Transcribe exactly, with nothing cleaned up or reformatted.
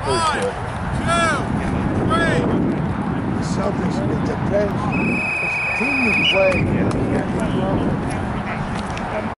One, two, three. The Celtics, it depends. It's team you play.